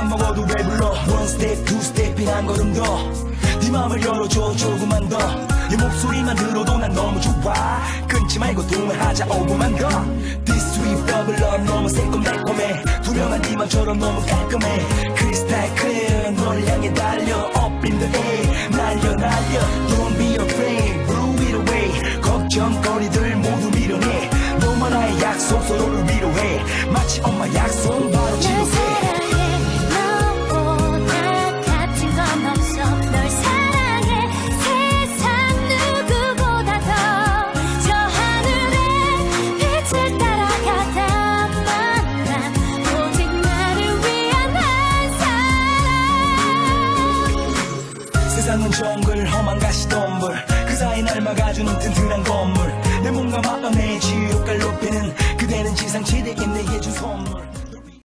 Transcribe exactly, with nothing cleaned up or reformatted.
맘만 먹어도 배불러. One step, two step인 한 걸음 더. 네 맘을 열어줘 조금만 더. 네 목소리만 들어도 난 너무 좋아. 끊지 말고 통화하자 오 분만 더. This sweet bubble love 너무 새콤달콤해. 투명한 네 맘처럼 너무 깔끔해. Crystal clear 널 향해 달려. Up in the air 날려 날려. Don't be afraid, blow it away. 걱정거리들 모두 밀어내. 너만 나의 약속 서로를 위로해. 마치 엄마 약속 바로 지도해. 세상은 정글 험한 가시덤불 그 사이 날 막아주는 틈새